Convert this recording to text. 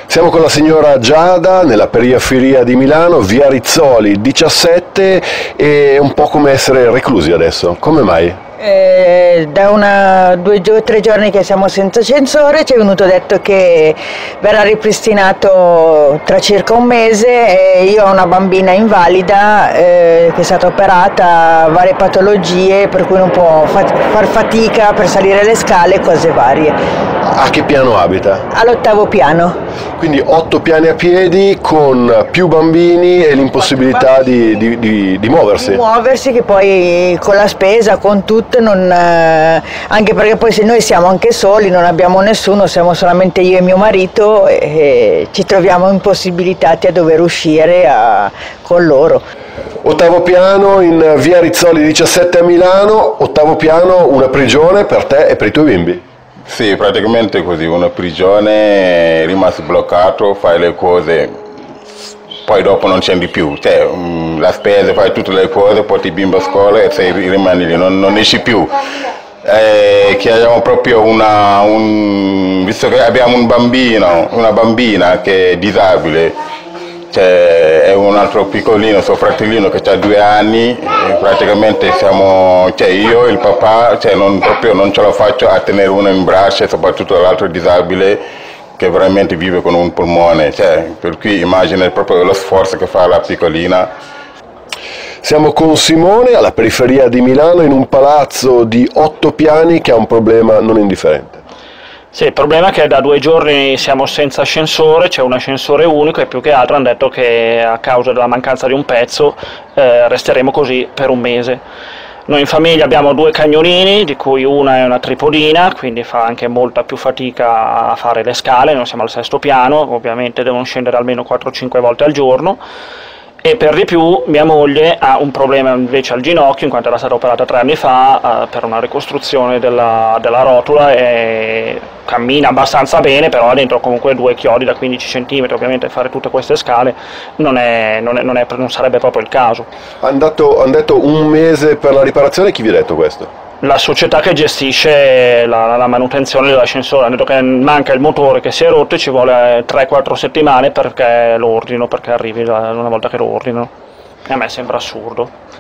Siamo con la signora Giada nella periferia di Milano, via Rizzoli 17, e un po' come essere reclusi adesso. Come mai? Da 2 o 3 giorni che siamo senza ascensore, ci è venuto detto che verrà ripristinato tra circa un mese. E io ho una bambina invalida che è stata operata, varie patologie, per cui non può far fatica per salire le scale e cose varie. A che piano abita? All'8° piano. Quindi 8 piani a piedi con più bambini e l'impossibilità di muoversi. Di muoversi, che poi con la spesa, con tutto, anche perché poi se noi siamo anche soli, non abbiamo nessuno, siamo solamente io e mio marito e ci troviamo impossibilitati a dover uscire con loro. 8° piano in via Rizzoli 17 a Milano, 8° piano, una prigione per te e per i tuoi bimbi. Sì, praticamente così, una prigione, rimasi bloccato, fai le cose, poi dopo non scendi più, cioè la spesa, fai tutte le cose, porti il bimbo a scuola e sei, rimani lì, non esci più. Chiediamo proprio visto che abbiamo una bambina che è disabile, cioè, è un altro piccolino, suo fratellino che ha 2 anni, e praticamente siamo, cioè io e il papà, cioè non ce la faccio a tenere uno in braccio, e soprattutto l'altro disabile che veramente vive con un polmone, cioè, per cui immagina proprio lo sforzo che fa la piccolina. Siamo con Simone alla periferia di Milano in un palazzo di 8 piani che ha un problema non indifferente. Sì, il problema è che da 2 giorni siamo senza ascensore, c'è un ascensore unico e più che altro hanno detto che a causa della mancanza di un pezzo resteremo così per un mese. Noi in famiglia abbiamo 2 cagnolini, di cui una è una tripodina, quindi fa anche molta più fatica a fare le scale. Noi siamo al 6° piano, ovviamente devono scendere almeno 4-5 volte al giorno. E per di più mia moglie ha un problema invece al ginocchio, in quanto era stata operata 3 anni fa per una ricostruzione della rotula, e cammina abbastanza bene, però ha dentro comunque 2 chiodi da 15 cm, ovviamente fare tutte queste scale non sarebbe proprio il caso. Hanno detto un mese per la riparazione, chi vi ha detto questo? La società che gestisce la manutenzione dell'ascensore ha detto che manca il motore che si è rotto e ci vuole 3-4 settimane perché lo ordino, perché arrivi una volta che lo ordino. E a me sembra assurdo.